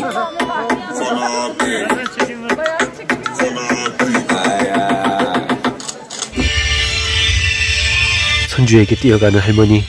손주에게 뛰어가는 할머니.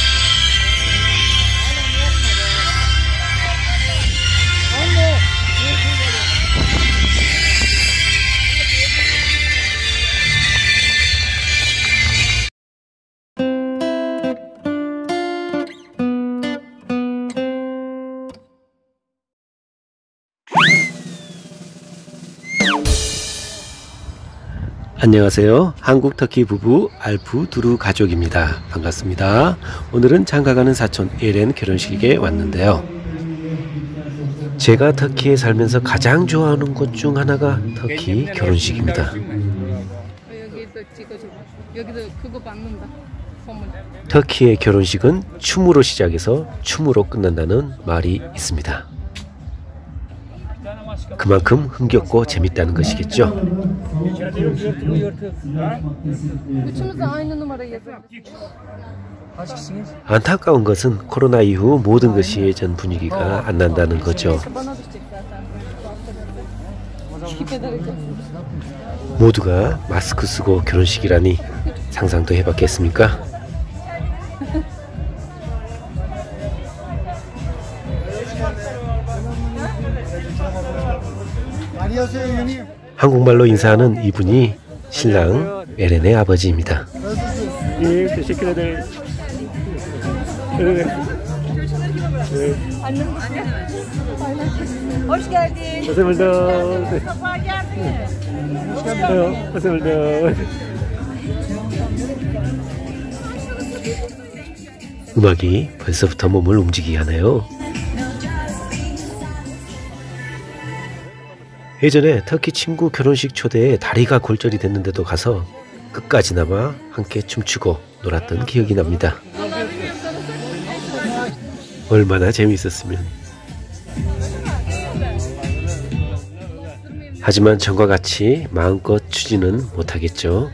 안녕하세요. 한국 터키 부부 알프 두루 가족입니다. 반갑습니다. 오늘은 장가가는 사촌 에렌 결혼식에 왔는데요. 제가 터키에 살면서 가장 좋아하는 곳 중 하나가 터키 결혼식입니다. 터키의 결혼식은 춤으로 시작해서 춤으로 끝난다는 말이 있습니다. 그만큼 흥겹고 재밌다는 것이겠죠. 안타까운 것은 코로나 이후 모든 것이 예전 분위기가 안 난다는 거죠. 모두가 마스크 쓰고 결혼식이라니 상상도 해봤겠습니까? 한국말로 인사하는 이분이 신랑 에렌의 아버지입니다. 음악이 벌써부터 몸을 움직이게 하네요. 예전에 터키 친구 결혼식 초대에 다리가 골절이 됐는데도 가서 끝까지나마 함께 춤추고 놀았던 기억이 납니다. 얼마나 재미있었으면. 하지만 전과 같이 마음껏 추지는 못하겠죠.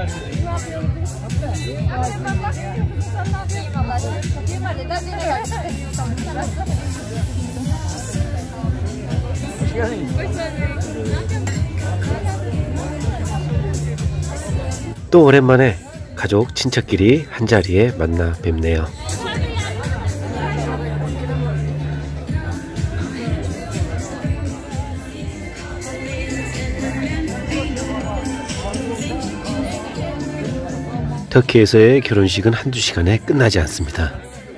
또 오랜만에 가족 친척끼리 한자리에 만나 뵙네요. 터키에서의 결혼식은 한두 시간에 끝나지 않습니다.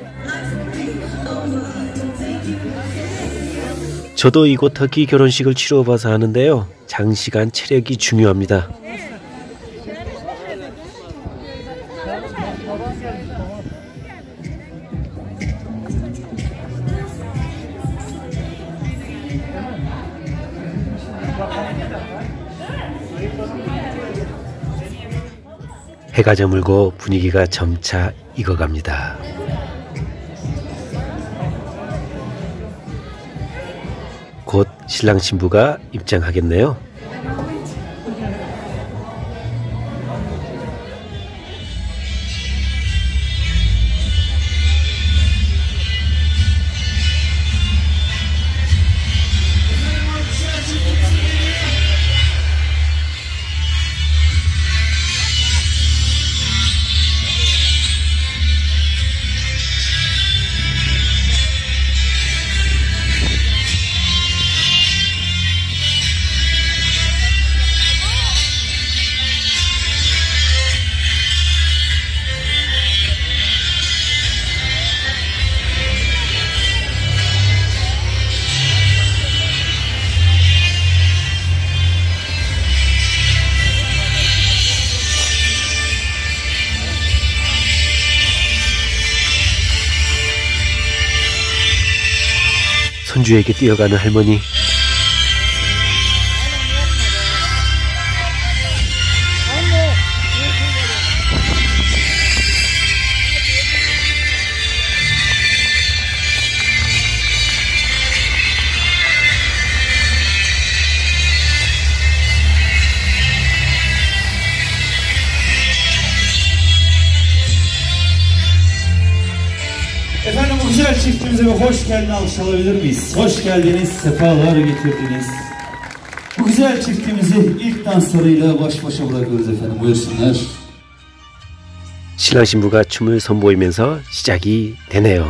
저도 이곳 터키 결혼식을 치러봐서 하는데요. 장시간 체력이 중요합니다. 해가 저물고 분위기가 점차 익어갑니다. 곧 신랑 신부가 입장하겠네요. 손주에게 뛰어가는 할머니. Efendim bu güzel çiftimize bir hoş geldin alkış alabilir miyiz? Hoş geldiniz, sefalar getirdiniz. Bu güzel çiftimizi ilk danslarıyla baş başa bırakıyoruz efendim. Buyursunlar. 신랑 신부가 춤을 선보이면서 시작이 되네요.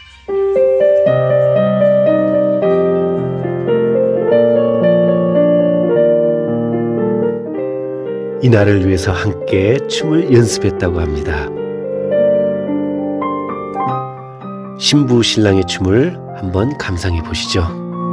이날을 위해서 함께 춤을 연습했다고 합니다. 신부 신랑의 춤을 한번 감상해 보시죠.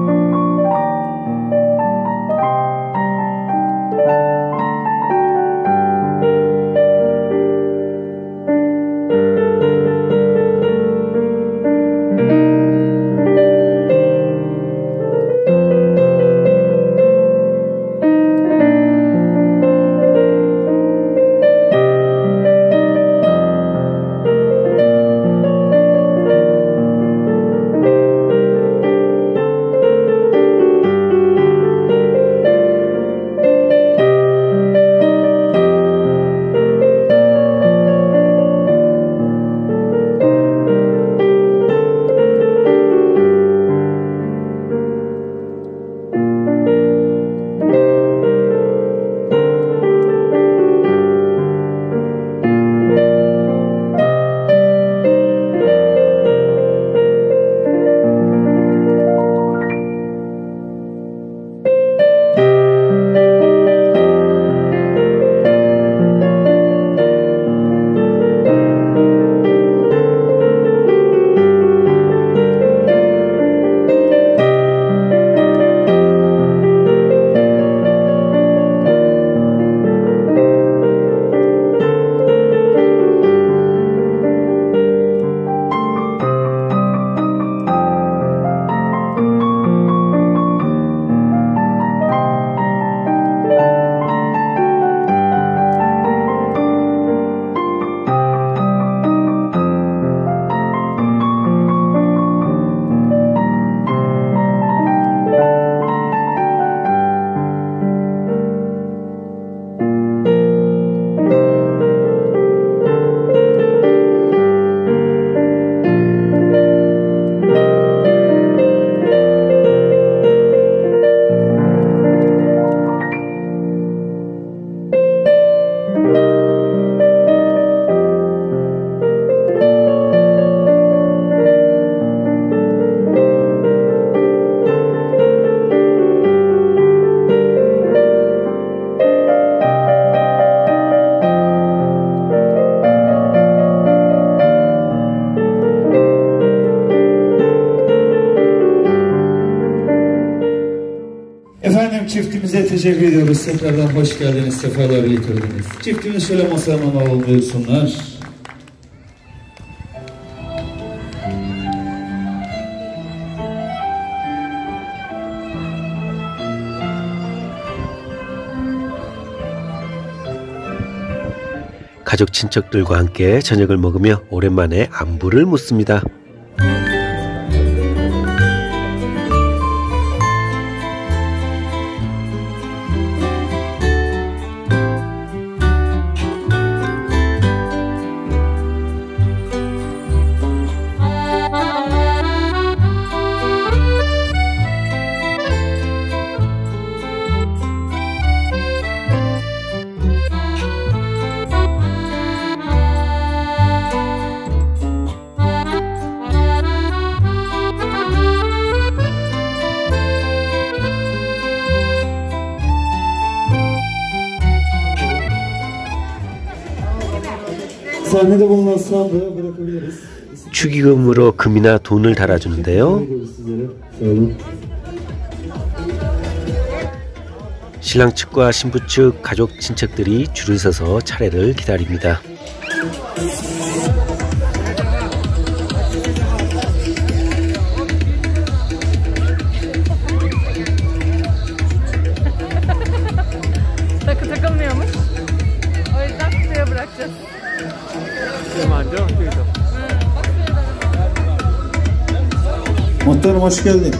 Efendim çiftimize teşekkür ediyoruz. Tekrardan hoş geldiniz, sefalar getirdiniz. Çiftimiz şöyle masaya alalım buyursunlar. 가족 친척들과 함께 저녁을 먹으며 오랜만에 안부를 묻습니다. Sahnede bulunan sandığı bırakabiliriz. 축의금으로 금이나 돈을 달아주는데요. 신랑 측과 신부 측 가족 친척들이 줄을 서서 차례를 기다립니다. Takı takılmıyormuş. O yüzden suya bırakacağız. Muhtarım hoş geldin.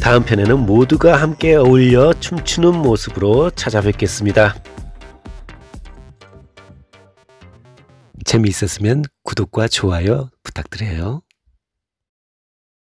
다음 편에는 모두가 함께 어울려 춤추는 모습으로 찾아뵙겠습니다. 재미있었으면 구독과 좋아요 부탁드려요.